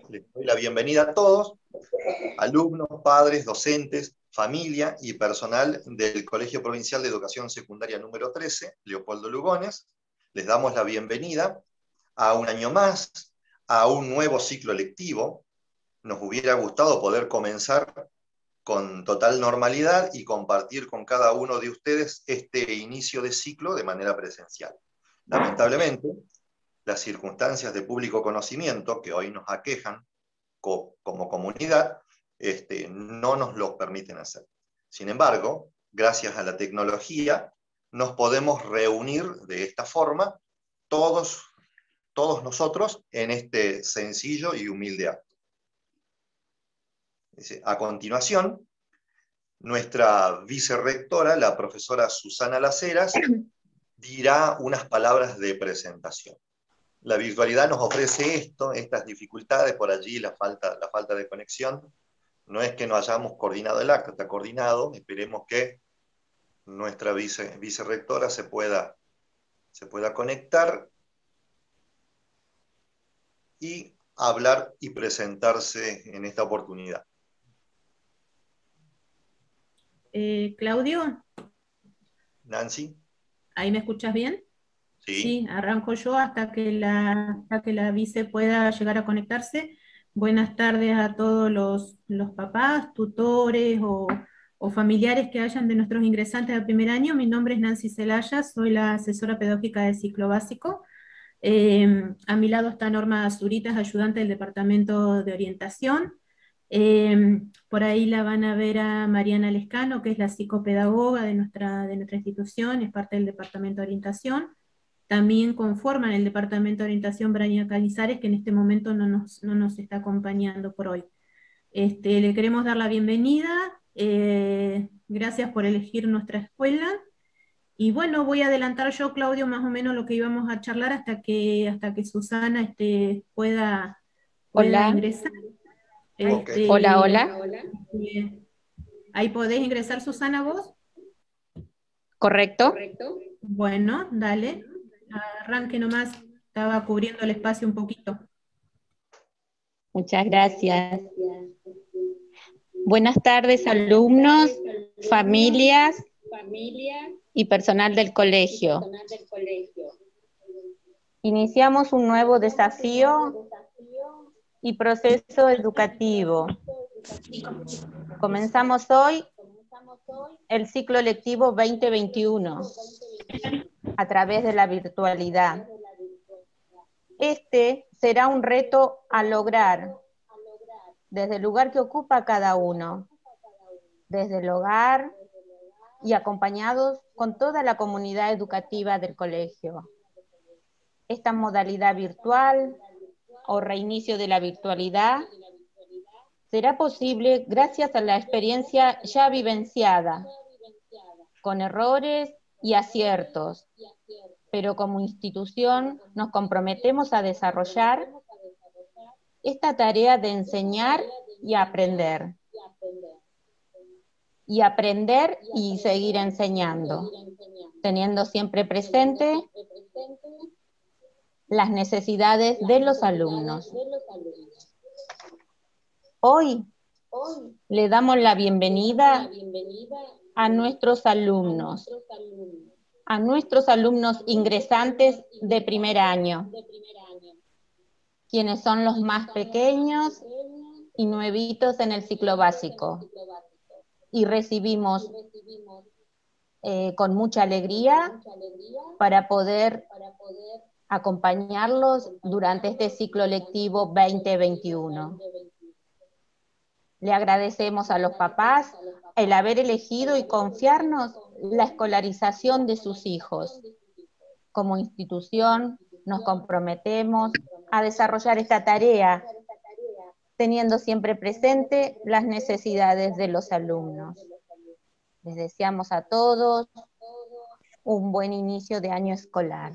Les doy la bienvenida a todos, alumnos, padres, docentes, familia y personal del Colegio Provincial de Educación Secundaria número 13, Leopoldo Lugones. Les damos la bienvenida a un año más, a un nuevo ciclo lectivo. Nos hubiera gustado poder comenzar con total normalidad y compartir con cada uno de ustedes este inicio de ciclo de manera presencial. Lamentablemente, las circunstancias de público conocimiento que hoy nos aquejan como comunidad no nos lo permiten hacer. Sin embargo, gracias a la tecnología, nos podemos reunir de esta forma todos nosotros en este sencillo y humilde acto. A continuación, nuestra vicerrectora, la profesora Susana Laceras, dirá unas palabras de presentación. La virtualidad nos ofrece estas dificultades, por allí la falta de conexión. No es que no hayamos coordinado el acto, está coordinado. Esperemos que nuestra vicerrectora se pueda conectar y hablar y presentarse en esta oportunidad. Claudio. Nancy. ¿Ahí me escuchas bien? Sí. Sí, arranco yo hasta que la vice pueda llegar a conectarse. Buenas tardes a todos los papás, tutores o familiares que hayan de nuestros ingresantes de primer año. Mi nombre es Nancy Celaya, soy la asesora pedagógica del ciclo básico. A mi lado está Norma Zuritas, ayudante del Departamento de Orientación. Por ahí la van a ver a Mariana Lescano, que es la psicopedagoga de nuestra institución, es parte del Departamento de Orientación. También conforman el Departamento de Orientación Braña Canizares, que en este momento no nos está acompañando por hoy. Le queremos dar la bienvenida, gracias por elegir nuestra escuela. Y bueno, voy a adelantar yo, Claudio, más o menos lo que íbamos a charlar hasta que Susana pueda ingresar. Okay. Hola. ¿Ahí podés ingresar, Susana, vos? Correcto. Bueno, dale. Arranque nomás, estaba cubriendo el espacio un poquito. Muchas gracias. Buenas tardes, alumnos, familias y personal del colegio. Iniciamos un nuevo desafío y proceso educativo. Comenzamos hoy el ciclo lectivo 2021 a través de la virtualidad. Este será un reto a lograr desde el lugar que ocupa cada uno, desde el hogar y acompañados con toda la comunidad educativa del colegio. Esta modalidad virtual o reinicio de la virtualidad será posible gracias a la experiencia ya vivenciada, con errores y aciertos, pero como institución nos comprometemos a desarrollar esta tarea de enseñar y aprender. Y aprender y seguir enseñando, teniendo siempre presente las necesidades de los alumnos. Hoy le damos la bienvenida a nuestros alumnos ingresantes de primer año, quienes son los más pequeños y nuevitos en el ciclo básico. Y recibimos con mucha alegría para poder acompañarlos durante este ciclo lectivo 2021. Le agradecemos a los papás el haber elegido y confiarnos la escolarización de sus hijos. Como institución nos comprometemos a desarrollar esta tarea, teniendo siempre presente las necesidades de los alumnos. Les deseamos a todos un buen inicio de año escolar.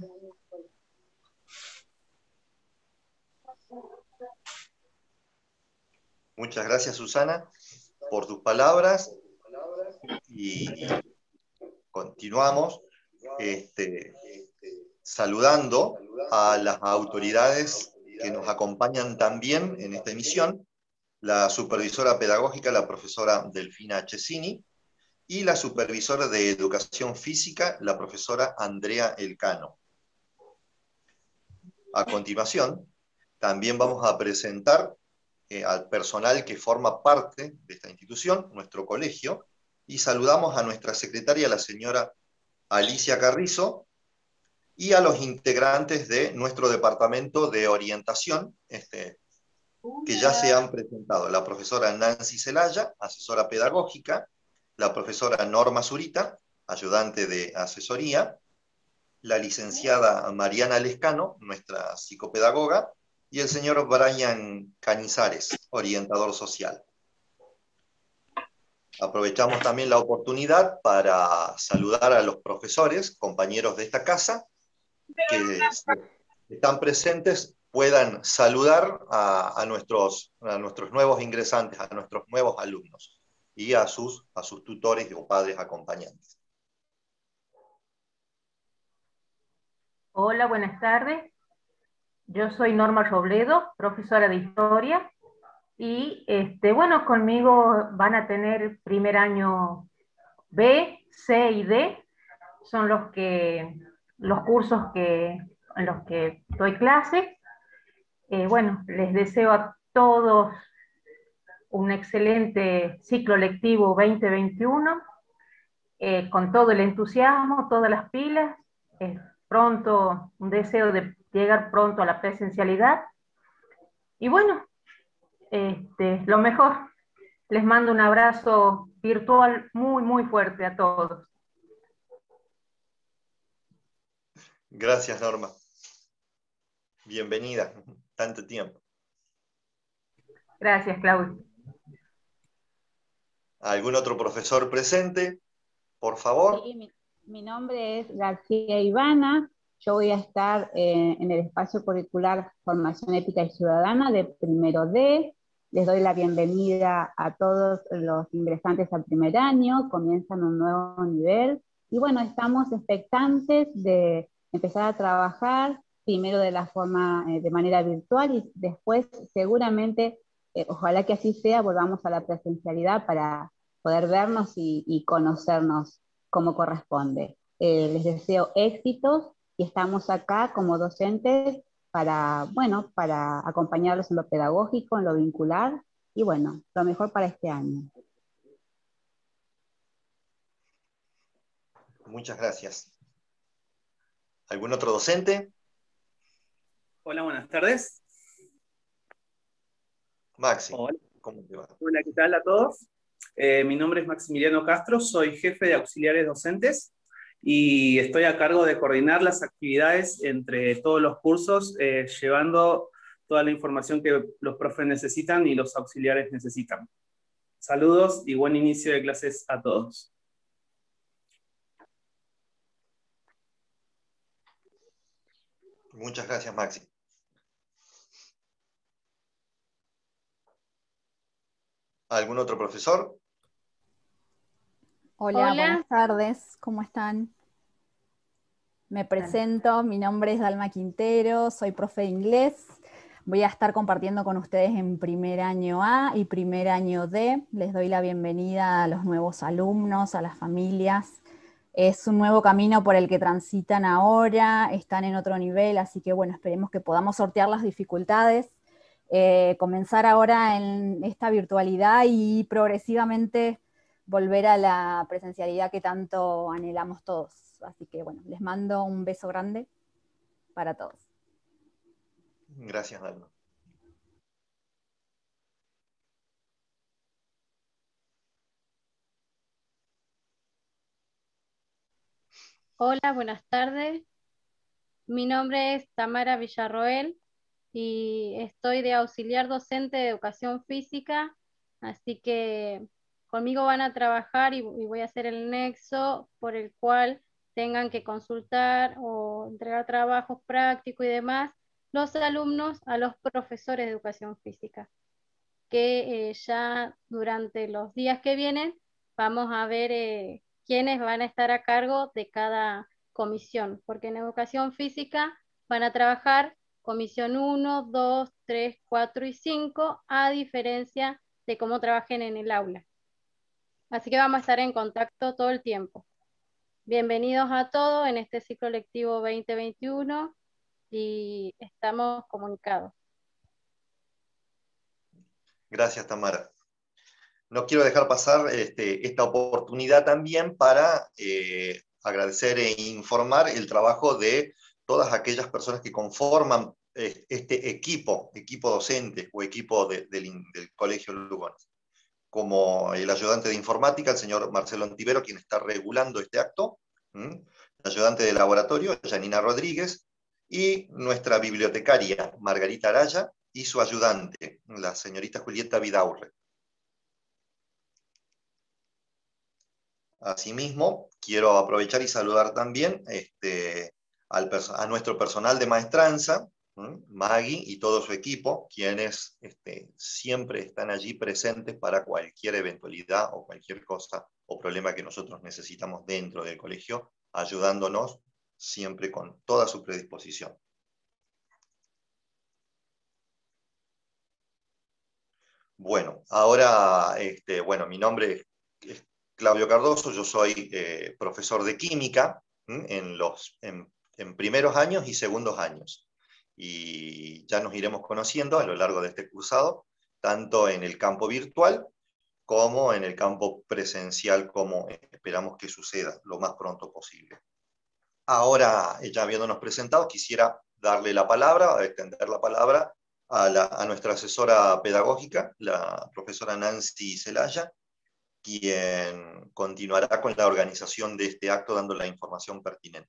Muchas gracias, Susana, por tus palabras. Y continuamos saludando a las autoridades que nos acompañan también en esta emisión, la supervisora pedagógica, la profesora Delfina Cesini, y la supervisora de educación física, la profesora Andrea Elcano. A continuación, también vamos a presentar al personal que forma parte de esta institución, nuestro colegio, y saludamos a nuestra secretaria, la señora Alicia Carrizo, y a los integrantes de nuestro departamento de orientación, que ya se han presentado: la profesora Nancy Zelaya, asesora pedagógica; la profesora Norma Zurita, ayudante de asesoría; la licenciada Mariana Lescano, nuestra psicopedagoga; y el señor Brian Canizares, orientador social. Aprovechamos también la oportunidad para saludar a los profesores, compañeros de esta casa, que están presentes, puedan saludar a nuestros nuevos ingresantes, a nuestros nuevos alumnos, y a sus tutores o padres acompañantes. Hola, buenas tardes. Yo soy Norma Robledo, profesora de Historia, y bueno, conmigo van a tener primer año B, C y D, son los cursos en los que doy clase. Bueno, les deseo a todos un excelente ciclo lectivo 2021, con todo el entusiasmo, todas las pilas, pronto, un deseo de llegar pronto a la presencialidad. Y bueno, lo mejor. Les mando un abrazo virtual muy, muy fuerte a todos. Gracias, Norma. Bienvenida, tanto tiempo. Gracias, Claudio. ¿Algún otro profesor presente? Por favor. Sí, mi nombre es García Ivana. Yo voy a estar en el espacio curricular Formación Ética y Ciudadana de primero D. Les doy la bienvenida a todos los ingresantes al primer año, comienzan un nuevo nivel, y bueno, estamos expectantes de empezar a trabajar, primero de manera virtual, y después seguramente, ojalá que así sea, volvamos a la presencialidad para poder vernos y conocernos como corresponde. Les deseo éxitos, y estamos acá como docentes para acompañarlos en lo pedagógico, en lo vincular, y bueno, lo mejor para este año. Muchas gracias. ¿Algún otro docente? Hola, buenas tardes. Maxi, Hola. ¿cómo te va? Hola, ¿qué tal a todos? Mi nombre es Maximiliano Castro, soy jefe de auxiliares docentes y estoy a cargo de coordinar las actividades entre todos los cursos, llevando toda la información que los profes necesitan y los auxiliares necesitan. Saludos y buen inicio de clases a todos. Muchas gracias, Maxi. ¿Algún otro profesor? Hola, buenas tardes, ¿cómo están? Me presento, mi nombre es Dalma Quintero, soy profe de inglés. Voy a estar compartiendo con ustedes en primer año A y primer año D. Les doy la bienvenida a los nuevos alumnos, a las familias. Es un nuevo camino por el que transitan ahora, están en otro nivel, así que bueno, esperemos que podamos sortear las dificultades, comenzar ahora en esta virtualidad y progresivamente volver a la presencialidad que tanto anhelamos todos. Así que bueno, les mando un beso grande para todos. Gracias, Dalma. Hola, buenas tardes. Mi nombre es Tamara Villarroel y estoy de auxiliar docente de educación física, así que conmigo van a trabajar y voy a hacer el nexo por el cual tengan que consultar o entregar trabajos prácticos y demás los alumnos a los profesores de educación física, que ya durante los días que vienen vamos a ver quiénes van a estar a cargo de cada comisión, porque en educación física van a trabajar comisión 1, 2, 3, 4 y 5, a diferencia de cómo trabajen en el aula. Así que vamos a estar en contacto todo el tiempo. Bienvenidos a todos en este ciclo lectivo 2021 y estamos comunicados. Gracias, Tamara. No quiero dejar pasar esta oportunidad también para agradecer e informar el trabajo de todas aquellas personas que conforman este equipo docente o equipo del Colegio Lugones, como el ayudante de informática, el señor Marcelo Antivero, quien está regulando este acto, el ayudante de laboratorio, Janina Rodríguez, y nuestra bibliotecaria, Margarita Araya, y su ayudante, la señorita Julieta Vidaurre. Asimismo, quiero aprovechar y saludar también a nuestro personal de maestranza, Maggie y todo su equipo, quienes siempre están allí presentes para cualquier eventualidad o cualquier cosa o problema que nosotros necesitamos dentro del colegio, ayudándonos siempre con toda su predisposición. Bueno, ahora, mi nombre es Claudio Cardoso, yo soy profesor de química en primeros años y segundos años. Y ya nos iremos conociendo a lo largo de este cursado, tanto en el campo virtual como en el campo presencial, como esperamos que suceda lo más pronto posible. Ahora, ya habiéndonos presentado, quisiera darle la palabra, extender la palabra a nuestra asesora pedagógica, la profesora Nancy Zelaya, quien continuará con la organización de este acto dando la información pertinente.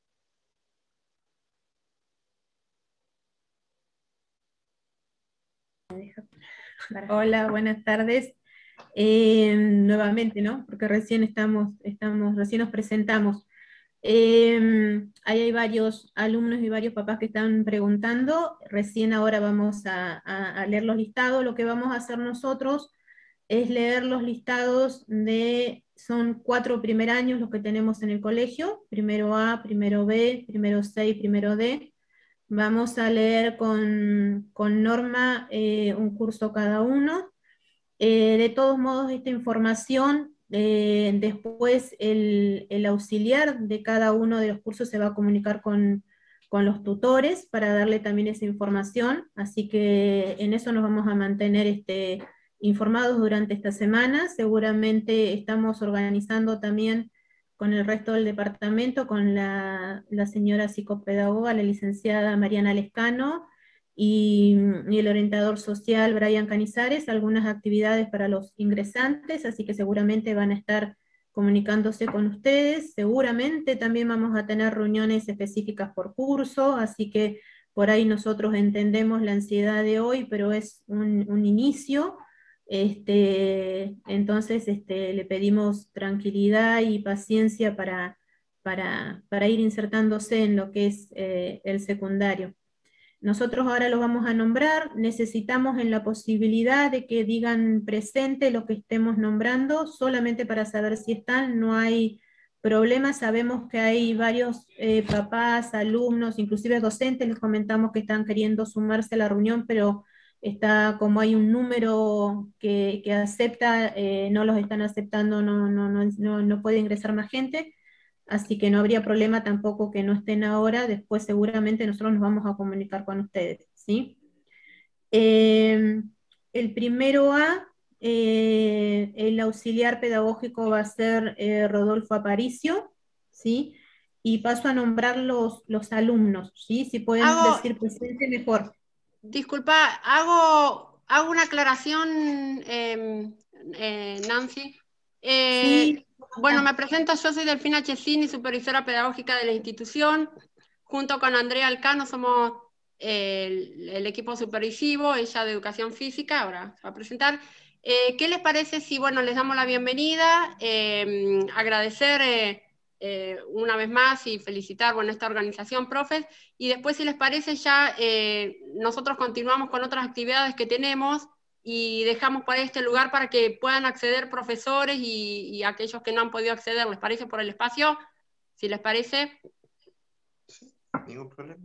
Hola, buenas tardes. Nuevamente, ¿no? Porque recién recién nos presentamos. Ahí hay varios alumnos y varios papás que están preguntando. Recién ahora vamos a leer los listados. Lo que vamos a hacer nosotros es leer los listados son 4 primer años los que tenemos en el colegio, primero A, primero B, primero C y primero D. Vamos a leer con Norma un curso cada uno. De todos modos, esta información, después el auxiliar de cada uno de los cursos se va a comunicar con los tutores para darle también esa información, así que en eso nos vamos a mantener informados durante esta semana. Seguramente estamos organizando también con el resto del departamento, con la señora psicopedagoga, la licenciada Mariana Lescano, y el orientador social Brian Canizares, algunas actividades para los ingresantes, así que seguramente van a estar comunicándose con ustedes. Seguramente también vamos a tener reuniones específicas por curso, así que por ahí nosotros entendemos la ansiedad de hoy, pero es un inicio. Entonces le pedimos tranquilidad y paciencia para ir insertándose en lo que es el secundario. Nosotros ahora los vamos a nombrar, necesitamos en la posibilidad de que digan presente lo que estemos nombrando, solamente para saber si están, no hay problema. Sabemos que hay varios papás, alumnos, inclusive docentes, les comentamos que están queriendo sumarse a la reunión, pero como hay un número que acepta, no los están aceptando, no puede ingresar más gente. Así que no habría problema tampoco que no estén ahora, después seguramente nosotros nos vamos a comunicar con ustedes, ¿sí? El primero A, el auxiliar pedagógico va a ser Rodolfo Aparicio, ¿sí? Y paso a nombrar los alumnos, ¿sí? Si pueden decir presente, mejor. Disculpa, hago una aclaración, Nancy. Sí. Bueno, me presento, yo soy Delfina Chesini, supervisora pedagógica de la institución. Junto con Andrea Alcano somos el equipo supervisivo, ella de educación física, ahora se va a presentar. ¿Qué les parece si, bueno, les damos la bienvenida, agradecer una vez más y felicitar, bueno, esta organización, profes, y después, si les parece, ya nosotros continuamos con otras actividades que tenemos y dejamos para este lugar para que puedan acceder profesores y aquellos que no han podido acceder, ¿les parece, por el espacio? Si les parece. Sí, ningún problema.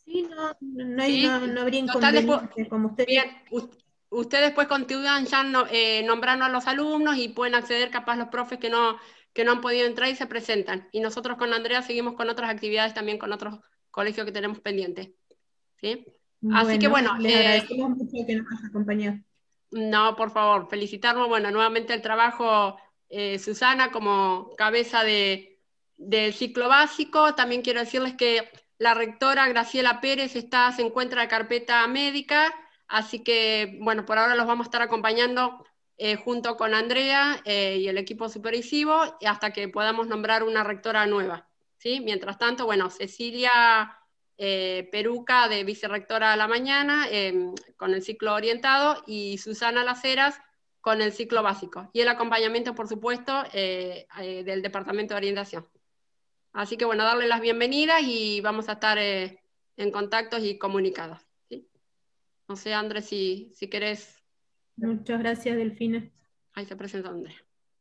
Sí, no ¿Sí? habría Total, después, inconveniente, como ustedes. bien, ustedes después continúan ya nombrando a los alumnos y pueden acceder capaz los profes que no han podido entrar y se presentan. Y nosotros con Andrea seguimos con otras actividades también con otros colegios que tenemos pendientes. ¿Sí? Así que bueno. Les agradecemos mucho que nos haya acompañado. No, por favor, felicitarnos, bueno, nuevamente el trabajo, Susana, como cabeza del ciclo básico. También quiero decirles que la rectora Graciela Pérez se encuentra de carpeta médica, así que, bueno, por ahora los vamos a estar acompañando junto con Andrea y el equipo supervisivo hasta que podamos nombrar una rectora nueva, ¿sí? Mientras tanto, bueno, Cecilia Peruca, de vicerrectora a la mañana, con el ciclo orientado, y Susana Las Heras con el ciclo básico. Y el acompañamiento, por supuesto, del Departamento de Orientación. Así que bueno, darle las bienvenidas y vamos a estar en contactos y comunicados, ¿sí? No sé, Andrés, si querés. Muchas gracias, Delfina. Ahí se presenta Andrés.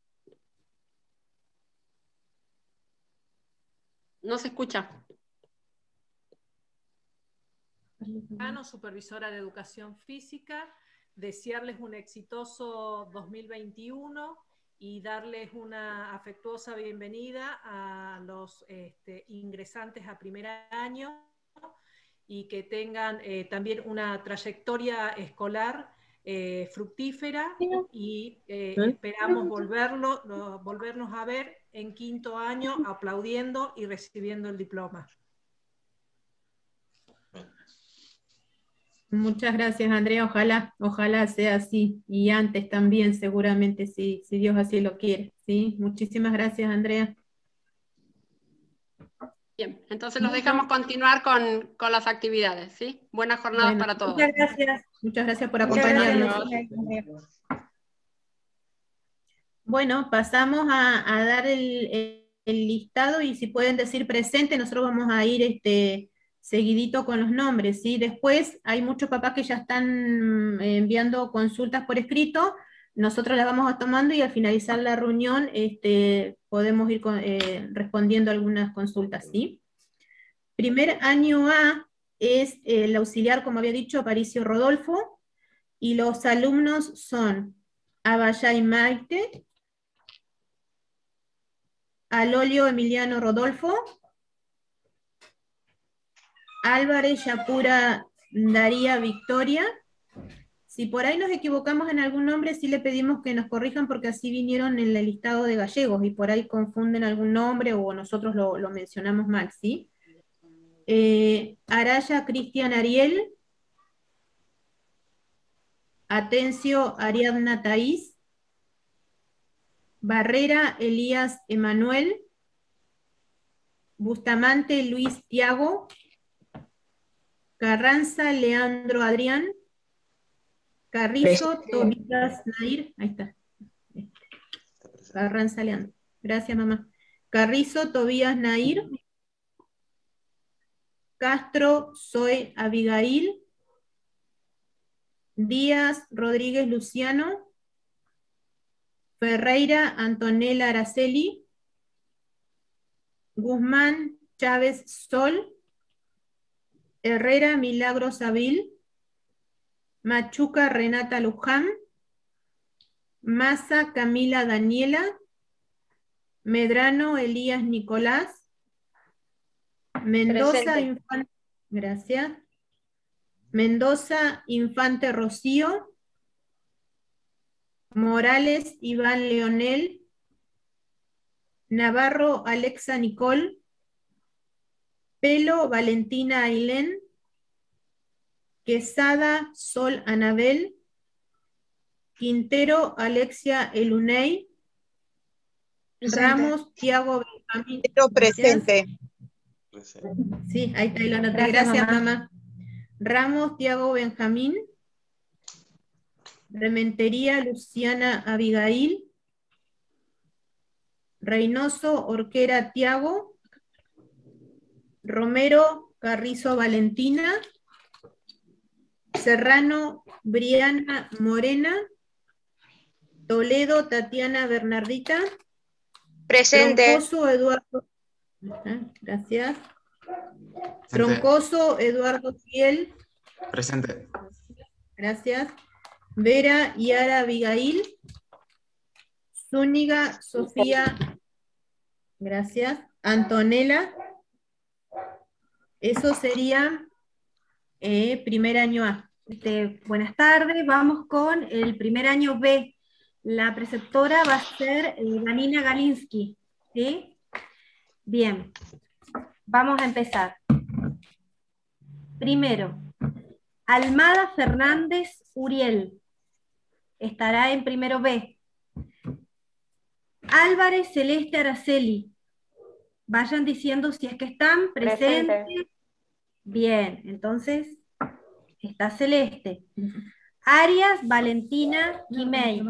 No se escucha. Supervisora de Educación Física, desearles un exitoso 2021 y darles una afectuosa bienvenida a los ingresantes a primer año y que tengan también una trayectoria escolar fructífera y esperamos volvernos a ver en quinto año aplaudiendo y recibiendo el diploma. Muchas gracias, Andrea. Ojalá sea así, y antes también, seguramente, si Dios así lo quiere, ¿sí? Muchísimas gracias, Andrea. Bien, entonces los dejamos continuar con las actividades, ¿sí? Buenas jornadas para todos. Muchas gracias por acompañarnos. Bueno, pasamos a dar el listado, y si pueden decir presente, nosotros vamos a ir seguidito con los nombres, ¿sí? Después hay muchos papás que ya están enviando consultas por escrito, nosotros las vamos tomando y al finalizar la reunión podemos ir respondiendo algunas consultas, ¿sí? Primer año A es el auxiliar, como había dicho, Aparicio Rodolfo, y los alumnos son Abayay Maite, Alolio Emiliano Rodolfo, Álvarez Yapura Daría Victoria. Si por ahí nos equivocamos en algún nombre, sí le pedimos que nos corrijan, porque así vinieron en el listado de gallegos y por ahí confunden algún nombre o nosotros lo mencionamos mal, ¿sí? Araya Cristian Ariel, Atencio Ariadna Thaís, Barrera Elías Emanuel, Bustamante Luis Tiago, Carranza Leandro Adrián, Carrizo Tobías Nair, ahí está, Carranza Leandro, gracias mamá, Carrizo Tobías Nair, Castro Soy Abigail, Díaz Rodríguez Luciano, Ferreira Antonella Araceli, Guzmán Chávez Sol, Herrera Milagros Avil, Machuca Renata Luján, Maza Camila Daniela, Medrano Elías Nicolás, Mendoza Infante, gracias, Mendoza Infante Rocío, Morales Iván Leonel, Navarro Alexa Nicole, Pelo Valentina Ailén, Quesada Sol Anabel, Quintero Alexia Eluney, Ramos Tiago Benjamín. Presente. Sí, ahí está, la nota. Gracias, mamá. Ramos Tiago Benjamín, Rementería Luciana Abigail, Reynoso Orquera Tiago, Romero Carrizo Valentina, Serrano Briana Morena, Toledo Tatiana Bernardita, presente. Troncoso Eduardo, gracias, Troncoso Eduardo Fiel. Presente. Gracias. Vera Yara Abigail. Zúñiga Sofía. Gracias. Antonella. Eso sería primer año A. Buenas tardes, vamos con el primer año B. La preceptora va a ser Vanina Galinsky. ¿Sí? Bien, vamos a empezar. Primero, Almada Fernández Uriel. Estará en primero B. Álvarez Celeste Araceli. Vayan diciendo si es que están presentes. Presente. Bien, entonces está Celeste. Arias Valentina Quimei.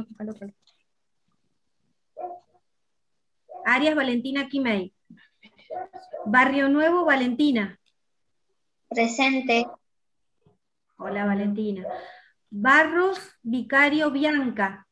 Arias Valentina Quimei. Barrio Nuevo Valentina. Presente. Hola Valentina. Barros Vicario Bianca.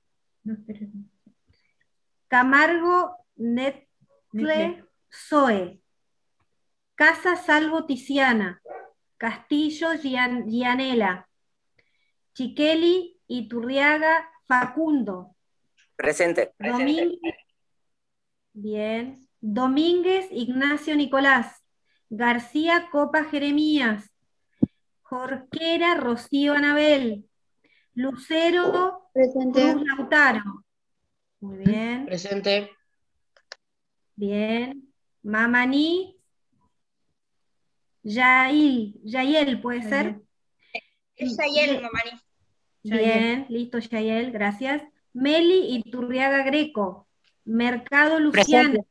Camargo Netle Zoe. Casa Salvo Tiziana. Castillo Gianela. Chiqueli Iturriaga Facundo. Presente. Domínguez, bien. Domínguez Ignacio Nicolás. García Copa Jeremías. Jorquera Rocío Anabel. Lucero Presente. Cruz Lautaro. Muy bien. Presente. Bien. Mamaní Yael, ¿puede ser? Es Sayel, Mamani. Bien, listo, Yael, gracias. Meli Iturriaga Greco. Mercado Luciana.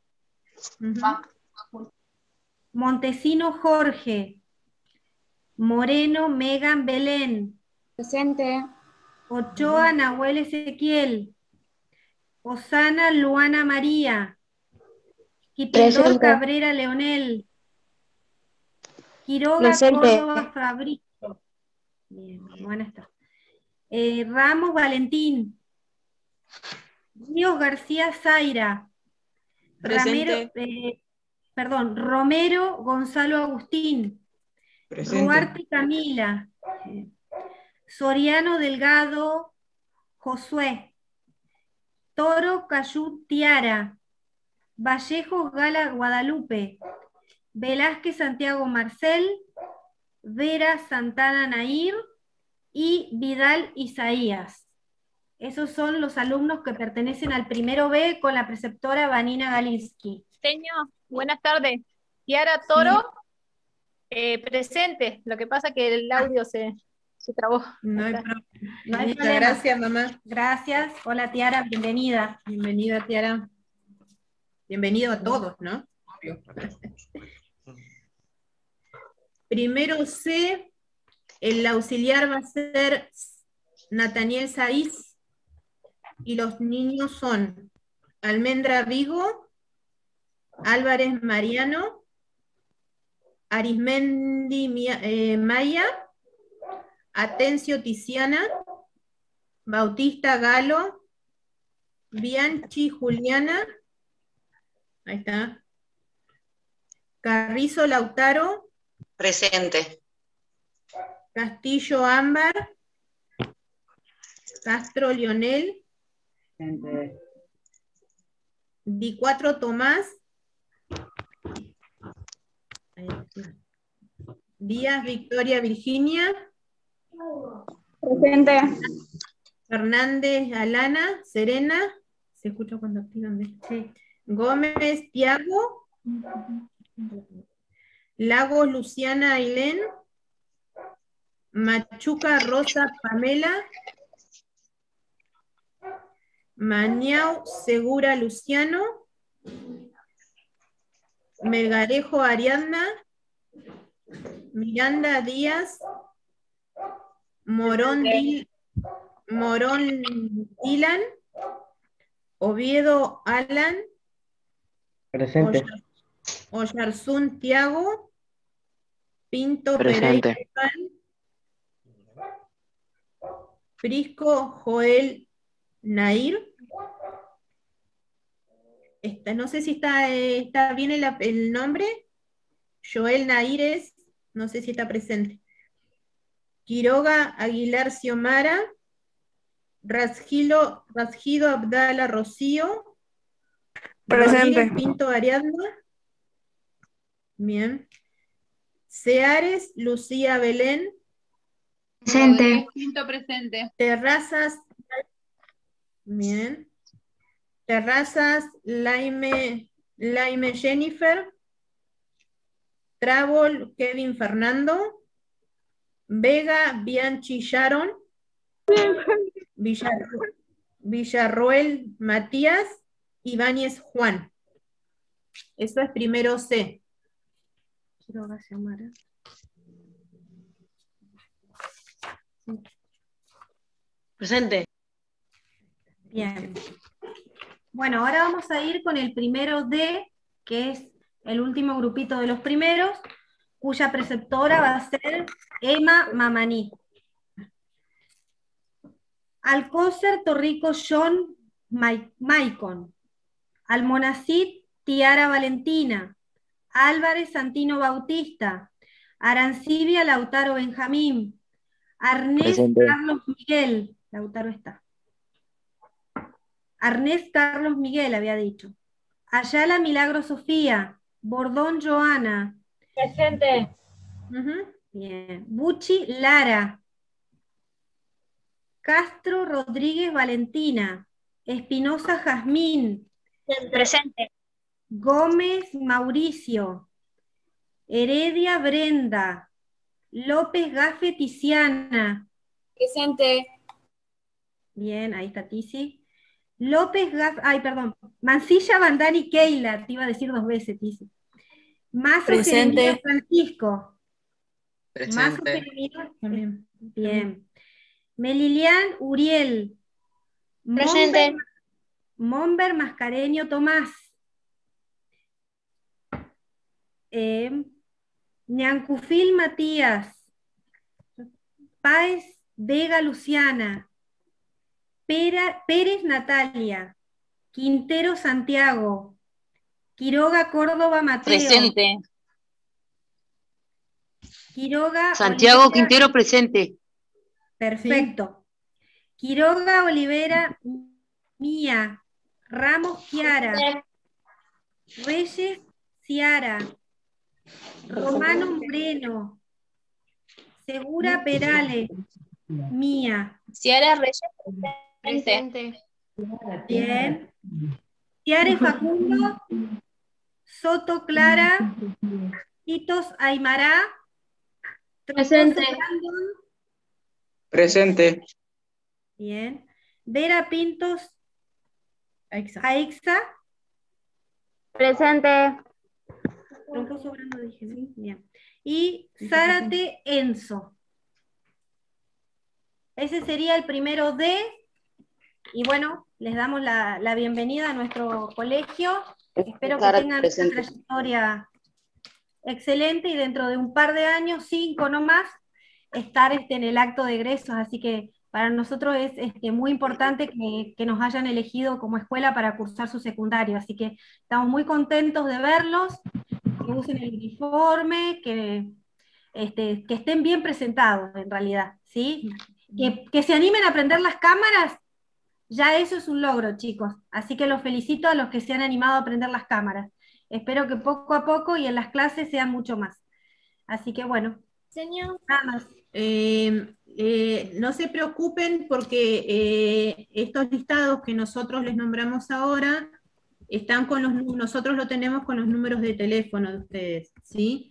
Montesino Jorge. Moreno Megan Belén. Presente. Ochoa Nahuel Ezequiel. Osana Luana María. Quitendor Presente. Cabrera Leonel. Quiroga Presente. Córdoba Fabricio. Bien, buenas tardes. Ramos Valentín. Ríos García Zaira. Presente. Romero Gonzalo Agustín. Presente. Ruarte Camila. Soriano Delgado Josué. Toro Cayú Tiara. Vallejos Gala Guadalupe. Velázquez Santiago Marcel. Vera Santana Nair y Vidal Isaías. Esos son los alumnos que pertenecen al primero B con la preceptora Vanina Galinsky. Señor, buenas tardes. Tiara Toro, presente. Lo que pasa es que el audio se trabó. No hay Muchas problema. Gracias, mamá. Gracias. Hola, Tiara, bienvenida. Bienvenida, Tiara. Bienvenido a todos, ¿no? Obvio. Primero C, el auxiliar va a ser Nathaniel Saiz, y los niños son Almendra Vigo, Álvarez Mariano, Arismendi Maya, Atencio Tiziana, Bautista Galo, Bianchi Juliana, ahí está, Carrizo Lautaro, Presente. Castillo Ámbar, Castro Lionel, Presente. Di4 Tomás, Díaz Victoria Virginia, Presente. Fernández Alana, Serena, ¿se escucha cuando activan? Sí. Gómez Tiago, Lagos Luciana Ailén, Machuca Rosa Pamela, Mañao Segura Luciano, Melgarejo Ariadna, Miranda Díaz, Morón Dylan, Oviedo Alan, Presente. Oyarzún Tiago, Pinto Presente. Pereira Iván, Frisco Joel Nair. No sé si está bien el nombre. Joel Naires, no sé si está presente. Quiroga Aguilar Xiomara, Rasgido Abdala Rocío, Presente. Rodríguez Pinto Ariadna, bien. Seares Lucía Belén, Presente. Quinto presente. Terrazas, bien. Terrazas Laime Jennifer, Trabol Kevin Fernando, Vega Bianchi Sharon, Villarroel Matías, Ibáñez Juan. Eso es primero C. Quiroga Xiomara. Presente. Bien. Bueno, ahora vamos a ir con el primero D, que es el último grupito de los primeros, cuya preceptora va a ser Emma Mamaní. Alcócer Torrico John Maicon. Almonacid Tiara Valentina. Álvarez Santino Bautista. Arancibia Lautaro Benjamín. Arnés Presente. Carlos Miguel. Lautaro está. Arnés Carlos Miguel había dicho. Ayala Milagro Sofía. Bordón Joana. Presente. Bien. Bucci Lara. Castro Rodríguez Valentina. Espinosa Jazmín. Presente. Gómez Mauricio. Heredia Brenda. López Gafe Tiziana. Presente. Bien, ahí está Tizi. López Gafe, ay, perdón. Mancilla Bandani Keila, te iba a decir 2 veces, Tizi. Mazo Presente. Jeremías Francisco. Mazo Presente. Jeremías también. Bien. Melilian Uriel. Presente. Monber Mascareño Tomás. Ñancufil Matías. Páez Vega Luciana. Pérez Natalia. Quintero Santiago. Quiroga Córdoba Mateo. Presente. Quiroga Santiago Olivera- Quintero, presente. Perfecto. Quiroga Olivera Mía. Ramos Chiara. Reyes Ciara. Romano Moreno. Segura Perales. Mía. Ciara Reyes. Presente. Bien. Ciara y Facundo. Soto Clara. Titos Aymara. Presente. Troncoso Brandon. Presente. Bien. Vera Pintos Aixa. Presente. Troncoso Brandon dije, ¿sí? Bien. Y Zárate Enzo. Ese sería el primero D. Y bueno, les damos la bienvenida a nuestro colegio. Espero que Zárate tengan una presente. trayectoria excelente y dentro de un par de años, 5 no más, estar en el acto de egresos. Así que para nosotros es muy importante que nos hayan elegido como escuela para cursar su secundario. Así que estamos muy contentos de verlos, que usen el uniforme, que estén bien presentados en realidad, ¿sí? Que se animen a prender las cámaras, ya eso es un logro, chicos. Así que los felicito a los que se han animado a prender las cámaras. Espero que poco a poco y en las clases sean mucho más. Así que bueno, Señor. nada más. No se preocupen porque estos listados que nosotros les nombramos ahora están nosotros lo tenemos con los números de teléfono de ustedes, ¿sí?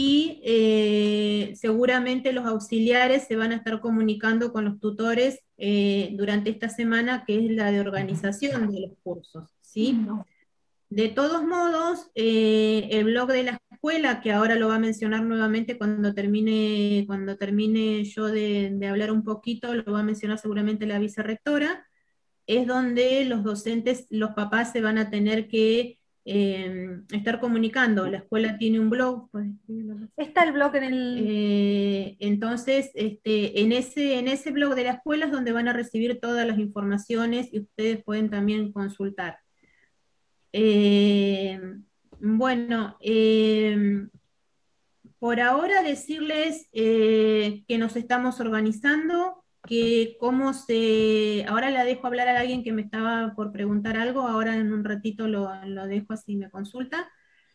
Y seguramente los auxiliares se van a estar comunicando con los tutores durante esta semana, que es la de organización de los cursos, ¿sí? De todos modos, el blog de la escuela, que ahora lo va a mencionar nuevamente cuando termine yo de hablar un poquito, lo va a mencionar seguramente la vicerrectora, es donde los docentes, los papás se van a tener que estar comunicando. La escuela tiene un blog. Está el blog en el... entonces, en ese blog de la escuela es donde van a recibir todas las informaciones y ustedes pueden también consultar. Bueno, Por ahora decirles que nos estamos organizando, que ahora la dejo hablar a alguien que me estaba por preguntar algo, ahora en un ratito lo dejo así me consulta.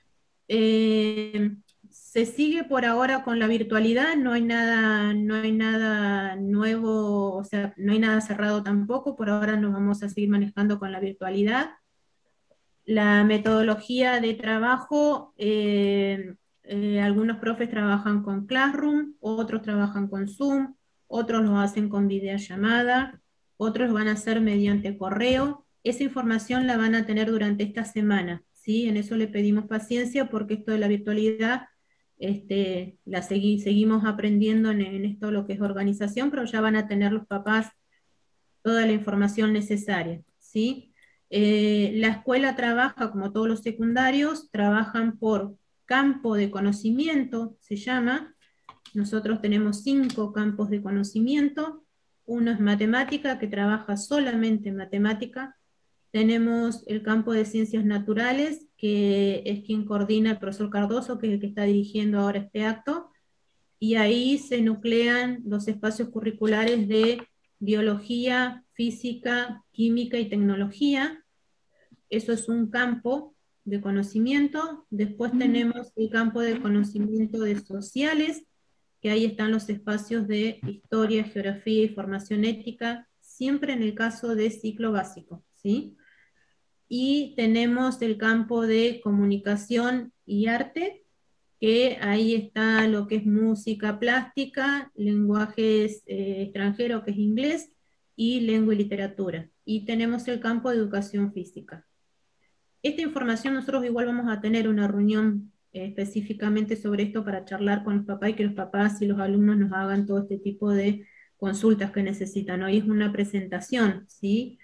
Se sigue por ahora con la virtualidad, no hay nada nuevo, o sea, no hay nada cerrado tampoco, por ahora nos vamos a seguir manejando con la virtualidad. La metodología de trabajo, algunos profes trabajan con Classroom, otros trabajan con Zoom, otros lo hacen con videollamada, otros van a hacer mediante correo. Esa información la van a tener durante esta semana, ¿sí? En eso le pedimos paciencia porque esto de la virtualidad seguimos aprendiendo en esto lo que es organización, pero ya van a tener los papás toda la información necesaria, ¿sí? La escuela trabaja, como todos los secundarios, trabajan por campo de conocimiento, se llama. Nosotros tenemos 5 campos de conocimiento. Uno es matemática, que trabaja solamente en matemática. Tenemos el campo de ciencias naturales, que es quien coordina el profesor Cardoso, que es el que está dirigiendo ahora este acto. Y ahí se nuclean los espacios curriculares de biología, física, química y tecnología. Eso es un campo de conocimiento. Después tenemos el campo de conocimiento de sociales, que ahí están los espacios de historia, geografía y formación ética, siempre en el caso de ciclo básico, ¿sí? Y tenemos el campo de comunicación y arte, que ahí está lo que es música plástica, lenguajes extranjeros, que es inglés, y lengua y literatura. Y tenemos el campo de educación física. Esta información nosotros igual vamos a tener una reunión específicamente sobre esto para charlar con los papás y que los papás y los alumnos nos hagan todo este tipo de consultas que necesitan. Hoy es una presentación, ¿sí?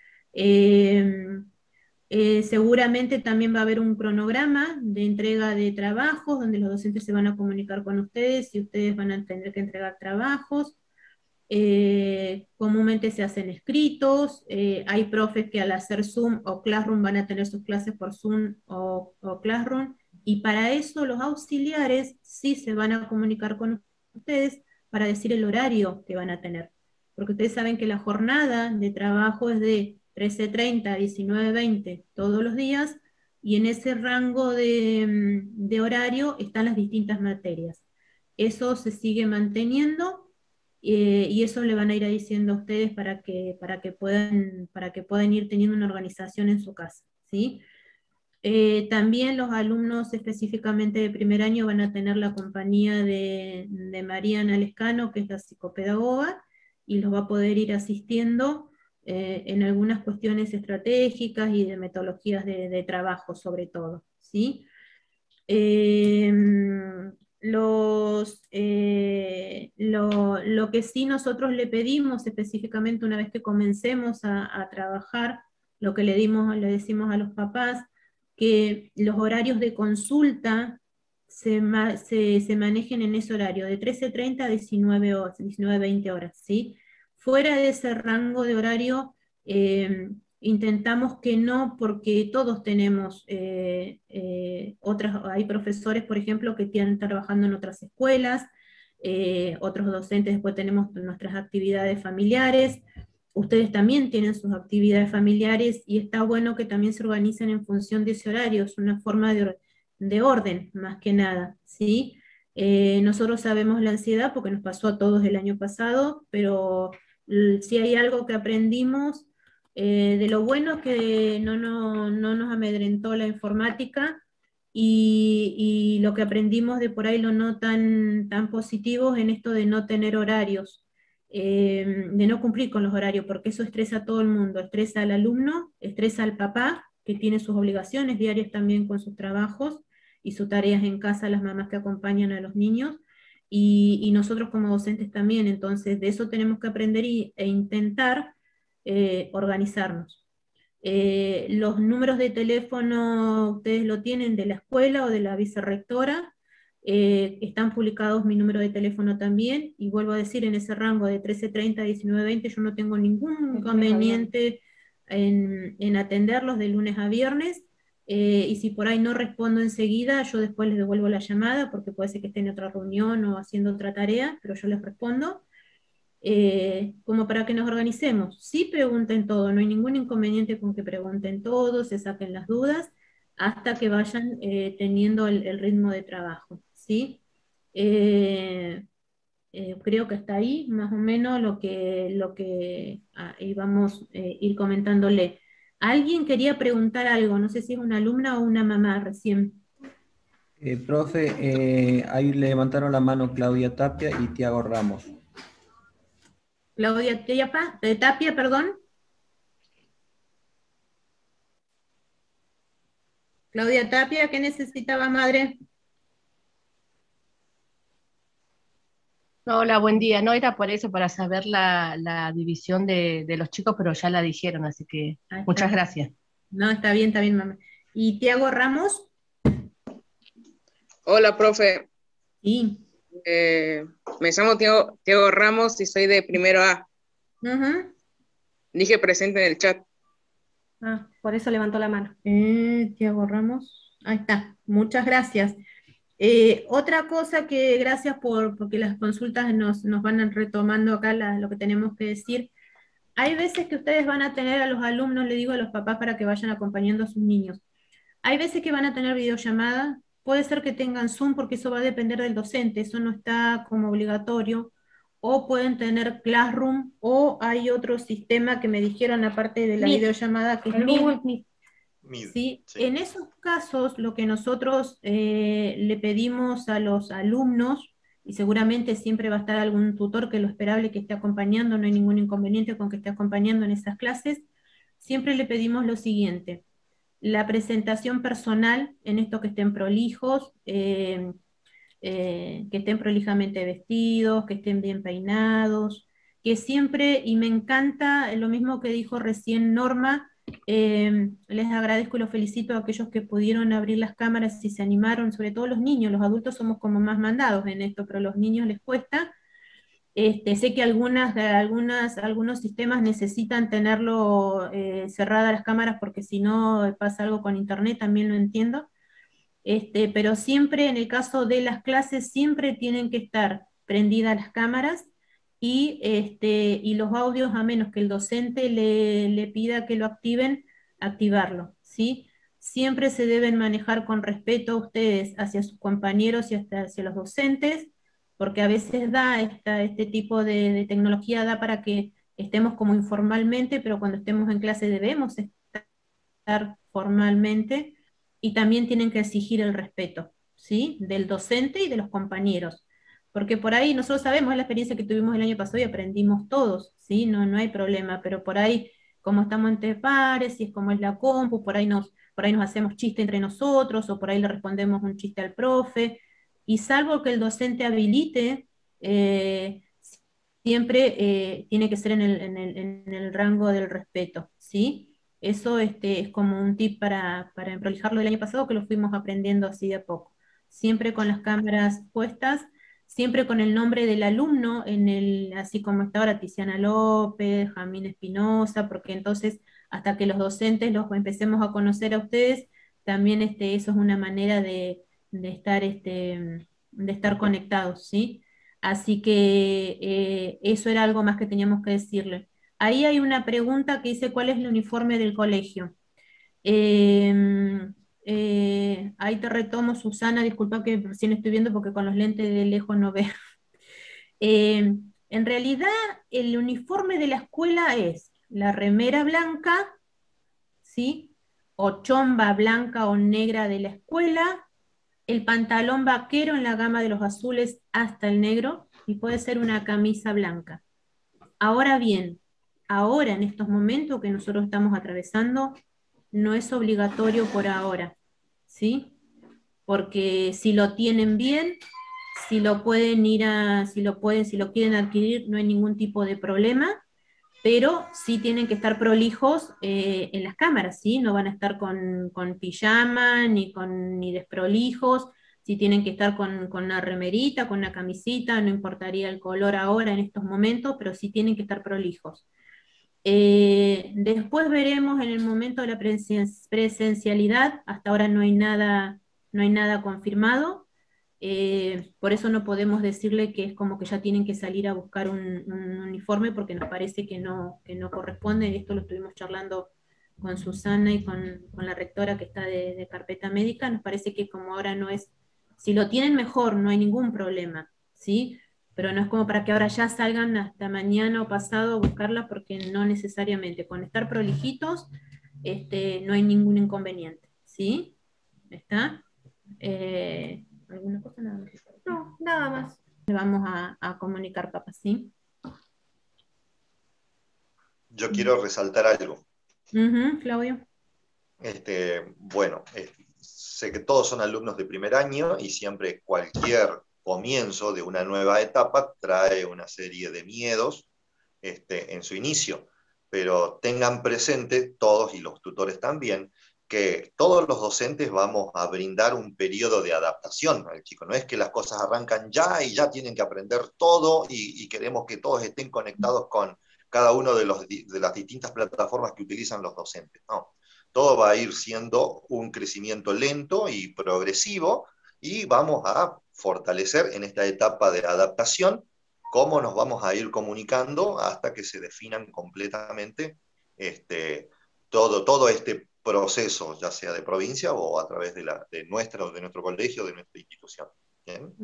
Seguramente también va a haber un cronograma de entrega de trabajos, donde los docentes se van a comunicar con ustedes y ustedes van a tener que entregar trabajos. Comúnmente se hacen escritos, hay profes que al hacer Zoom o Classroom van a tener sus clases por Zoom o Classroom, y para eso los auxiliares sí se van a comunicar con ustedes para decir el horario que van a tener, porque ustedes saben que la jornada de trabajo es de 13:30 a 19:20 todos los días, y en ese rango de horario están las distintas materias. Eso se sigue manteniendo, y eso le van a ir diciendo a ustedes para que puedan ir teniendo una organización en su casa, ¿sí? También los alumnos específicamente de primer año van a tener la compañía de Mariana Lescano, que es la psicopedagoga, y los va a poder ir asistiendo en algunas cuestiones estratégicas y de metodologías de trabajo sobre todo, ¿sí? Lo que sí nosotros le pedimos específicamente una vez que comencemos a trabajar, lo que le decimos a los papás, que los horarios de consulta se manejen en ese horario, de 13:30 a 19:20 horas, ¿sí? Fuera de ese rango de horario, intentamos que no, porque todos tenemos hay profesores, por ejemplo, que están trabajando en otras escuelas, otros docentes después tenemos nuestras actividades familiares, ustedes también tienen sus actividades familiares, y está bueno que también se organicen en función de ese horario, es una forma de orden, más que nada, ¿sí? Nosotros sabemos la ansiedad porque nos pasó a todos el año pasado, pero si hay algo que aprendimos, de lo bueno que no nos amedrentó la informática, y lo que aprendimos de por ahí lo no tan positivo en esto de no tener horarios, de no cumplir con los horarios, porque eso estresa a todo el mundo, estresa al alumno, estresa al papá, que tiene sus obligaciones diarias también con sus trabajos y sus tareas en casa, las mamás que acompañan a los niños, y nosotros como docentes también. Entonces de eso tenemos que aprender e intentar organizarnos. Los números de teléfono ustedes lo tienen de la escuela o de la vicerrectora, están publicados mi número de teléfono también, y vuelvo a decir, en ese rango de 13:30 a 19:20 yo no tengo ningún inconveniente en atenderlos de lunes a viernes. y si por ahí no respondo enseguida, yo después les devuelvo la llamada, porque puede ser que esté en otra reunión o haciendo otra tarea, pero yo les respondo, como para que nos organicemos. Sí pregunten todo, no hay ningún inconveniente con que pregunten todo, se saquen las dudas, hasta que vayan teniendo el ritmo de trabajo, ¿sí? Creo que está ahí más o menos lo que íbamos a ir comentándole. Alguien quería preguntar algo, no sé si es una alumna o una mamá recién. Profe, ahí le levantaron la mano Claudia Tapia y Tiago Ramos. Claudia Tapia, perdón. Claudia Tapia, ¿qué necesitaba, madre? Hola, buen día. No era por eso, para saber la división de los chicos, pero ya la dijeron, así que muchas gracias. No, está bien, mamá. ¿Y Tiago Ramos? Hola, profe. Sí. Me llamo Tiago Ramos y soy de primero A. Dije presente en el chat. Ah, por eso levantó la mano. Tiago Ramos. Ahí está. Muchas gracias. Otra cosa que, gracias porque las consultas nos van retomando acá lo que tenemos que decir. Hay veces que ustedes van a tener a los alumnos, le digo a los papás para que vayan acompañando a sus niños. Hay veces que van a tener videollamada, puede ser que tengan Zoom porque eso va a depender del docente, eso no está como obligatorio, o pueden tener Classroom, o hay otro sistema que me dijeron aparte de la Meet. videollamada que es El Meet. Google Meet. ¿Sí? En esos casos, lo que nosotros le pedimos a los alumnos, y seguramente siempre va a estar algún tutor que lo esperable que esté acompañando, no hay ningún inconveniente con que esté acompañando en esas clases, siempre le pedimos lo siguiente: la presentación personal, en esto que estén prolijos, que estén prolijamente vestidos, que estén bien peinados, que siempre, y me encanta lo mismo que dijo recién Norma, les agradezco y los felicito a aquellos que pudieron abrir las cámaras y se animaron, sobre todo los niños. Los adultos somos como más mandados en esto, pero a los niños les cuesta. Sé que algunos sistemas necesitan tenerlo cerradas las cámaras porque si no pasa algo con internet, también lo entiendo. Pero siempre en el caso de las clases, siempre tienen que estar prendidas las cámaras y los audios, a menos que el docente le pida que lo activen, activarlo, ¿sí? Siempre se deben manejar con respeto a ustedes hacia sus compañeros y hasta hacia los docentes, porque a veces este tipo de tecnología da para que estemos como informalmente, pero cuando estemos en clase debemos estar formalmente, y también tienen que exigir el respeto, ¿sí? Del docente y de los compañeros. Porque por ahí nosotros sabemos la experiencia que tuvimos el año pasado y aprendimos todos, ¿sí? No hay problema, pero por ahí, como estamos entre pares, y es como es la compu, por ahí nos hacemos chiste entre nosotros, o por ahí le respondemos un chiste al profe, y salvo que el docente habilite, siempre tiene que ser en el rango del respeto, ¿sí? Eso es como un tip para prolijarlo del año pasado, que lo fuimos aprendiendo así de a poco. Siempre con las cámaras puestas, siempre con el nombre del alumno, así como está ahora Tiziana López, Jamín Espinosa, porque entonces hasta que los docentes los empecemos a conocer a ustedes, también eso es una manera de estar conectados, ¿sí? Así que eso era algo más que teníamos que decirle. Ahí hay una pregunta que dice: ¿cuál es el uniforme del colegio? Ahí te retomo, Susana, disculpa que recién estoy viendo porque con los lentes de lejos no veo. En realidad, el uniforme de la escuela es la remera blanca, ¿sí? O chomba blanca o negra de la escuela, el pantalón vaquero en la gama de los azules hasta el negro, y puede ser una camisa blanca. Ahora bien, ahora en estos momentos que nosotros estamos atravesando, no es obligatorio por ahora, ¿sí? Porque si lo tienen bien, si lo quieren adquirir, no hay ningún tipo de problema, pero sí tienen que estar prolijos en las cámaras, ¿sí? No van a estar con pijama, ni desprolijos, si tienen que estar con una remerita, con una camisita, no importaría el color ahora en estos momentos, pero sí tienen que estar prolijos. Después veremos en el momento de la presencialidad, hasta ahora no hay nada confirmado, por eso no podemos decirle que es como que ya tienen que salir a buscar un uniforme, porque nos parece que no corresponde. Esto lo estuvimos charlando con Susana y con la rectora que está de carpeta médica. Nos parece que como ahora no es, si lo tienen mejor, no hay ningún problema, ¿sí? Pero no es como para que ahora ya salgan hasta mañana o pasado a buscarla, porque no necesariamente. Con estar prolijitos, no hay ningún inconveniente, ¿sí? ¿Está? ¿Alguna cosa? Nada más. No, nada más. Le vamos a comunicar, capaz, ¿sí? Yo quiero resaltar algo. Claudio. Bueno, sé que todos son alumnos de primer año y siempre cualquier comienzo de una nueva etapa trae una serie de miedos en su inicio, pero tengan presente todos, y los tutores también, que todos los docentes vamos a brindar un periodo de adaptación al chico. No es que las cosas arrancan ya y ya tienen que aprender todo y queremos que todos estén conectados con cada uno de las distintas plataformas que utilizan los docentes. No, todo va a ir siendo un crecimiento lento y progresivo, y vamos a fortalecer en esta etapa de adaptación cómo nos vamos a ir comunicando hasta que se definan completamente todo este proceso, ya sea de provincia o a través de nuestro colegio, de nuestra institución. ¿Bien?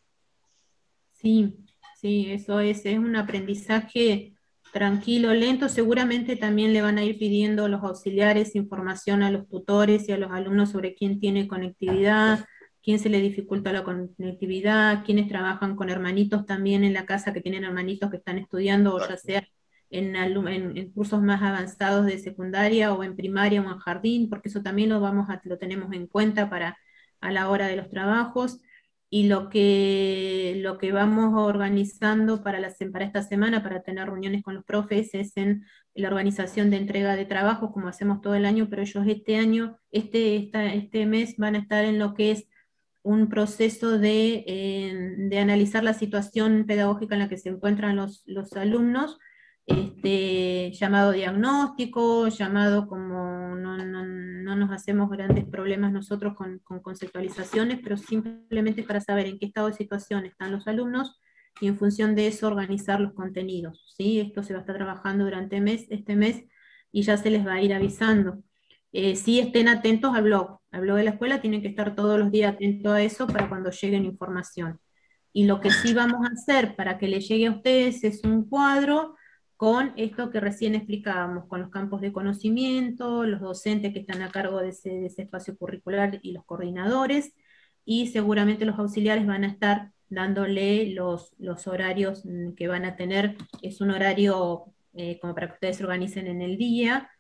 Sí, eso es un aprendizaje tranquilo, lento. Seguramente también le van a ir pidiendo a los auxiliares información a los tutores y a los alumnos sobre quién tiene conectividad, quién se le dificulta la conectividad, quiénes trabajan con hermanitos también en la casa, que tienen hermanitos que están estudiando, o ya sea en cursos más avanzados de secundaria o en primaria o en jardín, porque eso también lo tenemos en cuenta a la hora de los trabajos. Y lo que vamos organizando para esta semana, para tener reuniones con los profes, es en la organización de entrega de trabajo, como hacemos todo el año, pero ellos este mes van a estar en lo que es un proceso de analizar la situación pedagógica en la que se encuentran los alumnos, llamado diagnóstico, llamado como no nos hacemos grandes problemas nosotros con conceptualizaciones, pero simplemente para saber en qué estado de situación están los alumnos y en función de eso organizar los contenidos, ¿sí? Esto se va a estar trabajando durante este mes y ya se les va a ir avisando. Sí, estén atentos al blog de la escuela, tienen que estar todos los días atentos a eso para cuando lleguen información. Y lo que sí vamos a hacer para que les llegue a ustedes es un cuadro con esto que recién explicábamos, con los campos de conocimiento, los docentes que están a cargo de ese espacio curricular y los coordinadores, y seguramente los auxiliares van a estar dándole los horarios que van a tener. Es un horario como para que ustedes se organicen en el día,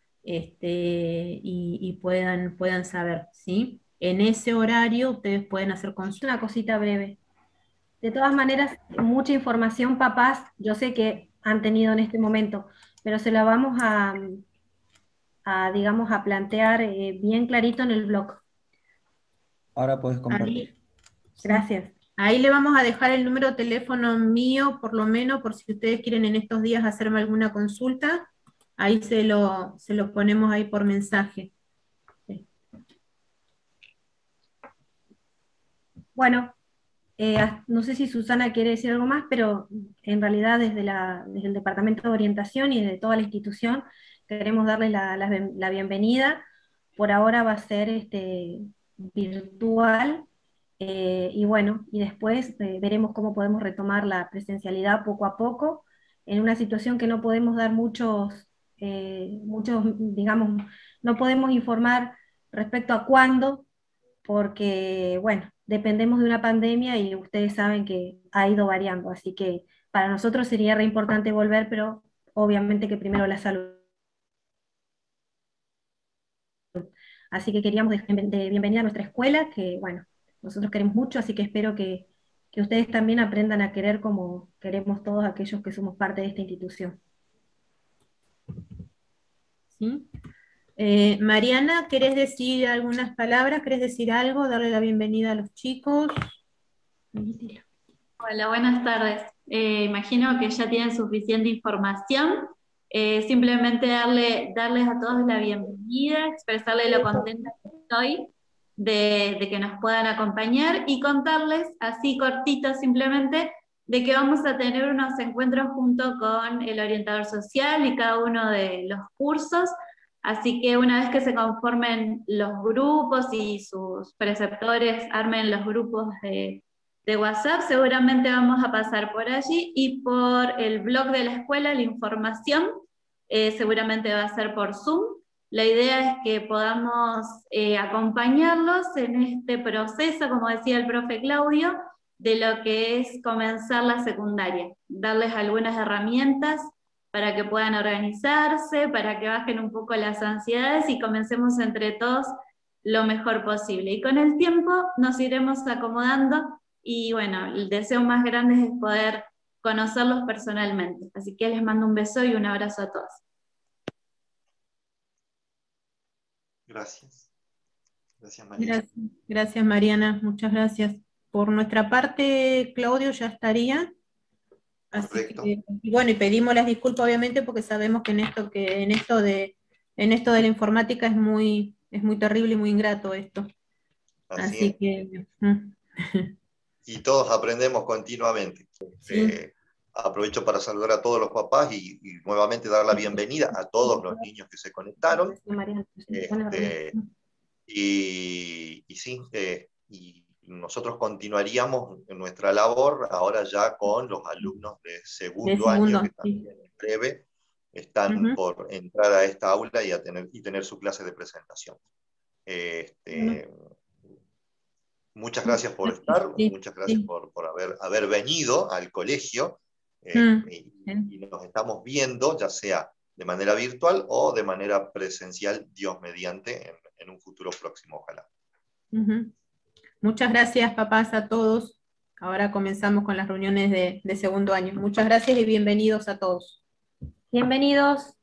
y puedan saber, ¿sí? En ese horario ustedes pueden hacer consultas. Una cosita breve. De todas maneras, mucha información, papás, yo sé que han tenido en este momento, pero se la vamos digamos, a plantear bien clarito en el blog. Ahora puedes compartir. Gracias. Ahí le vamos a dejar el número de teléfono mío, por lo menos, por si ustedes quieren en estos días hacerme alguna consulta. Ahí se lo ponemos ahí por mensaje. Bueno, no sé si Susana quiere decir algo más, pero en realidad desde el Departamento de Orientación y de toda la institución queremos darle la bienvenida. Por ahora va a ser virtual, y bueno, y después veremos cómo podemos retomar la presencialidad poco a poco, en una situación que no podemos dar muchos, digamos, no podemos informar respecto a cuándo, porque, bueno, dependemos de una pandemia y ustedes saben que ha ido variando, así que para nosotros sería re importante volver, pero obviamente que primero la salud. Así que queríamos de bienvenida a nuestra escuela, que, bueno, nosotros queremos mucho, así que espero que ustedes también aprendan a querer como queremos todos aquellos que somos parte de esta institución. ¿Sí? Mariana, ¿querés decir algunas palabras? ¿Querés decir algo? Darle la bienvenida a los chicos. Hola, buenas tardes. Imagino que ya tienen suficiente información simplemente darles a todos la bienvenida, expresarles lo contenta que estoy de que nos puedan acompañar y contarles, así cortito simplemente, de que vamos a tener unos encuentros junto con el orientador social y cada uno de los cursos, así que una vez que se conformen los grupos y sus preceptores armen los grupos de WhatsApp, seguramente vamos a pasar por allí, y por el blog de la escuela la información seguramente va a ser por Zoom. La idea es que podamos acompañarlos en este proceso, como decía el profe Claudio, de lo que es comenzar la secundaria, darles algunas herramientas para que puedan organizarse, para que bajen un poco las ansiedades y comencemos entre todos lo mejor posible. Y con el tiempo nos iremos acomodando y bueno, el deseo más grande es poder conocerlos personalmente. Así que les mando un beso y un abrazo a todos. Gracias. Gracias, Mariana. Gracias, Mariana. Muchas gracias. Por nuestra parte, Claudio, ya estaría. Así que, y bueno, y pedimos las disculpas obviamente porque sabemos que en esto de la informática es muy terrible y muy ingrato esto. Así que y todos aprendemos continuamente. Aprovecho para saludar a todos los papás y nuevamente dar la bienvenida a todos los niños que se conectaron. Y nosotros continuaríamos nuestra labor ahora ya con los alumnos de segundo año, que también en breve están por entrar a esta aula y tener su clase de presentación. Muchas gracias por estar, muchas gracias por haber venido al colegio, y nos estamos viendo, ya sea de manera virtual o de manera presencial, Dios mediante, en un futuro próximo, ojalá. Muchas gracias, papás, a todos. Ahora comenzamos con las reuniones de segundo año. Muchas gracias y bienvenidos a todos. Bienvenidos.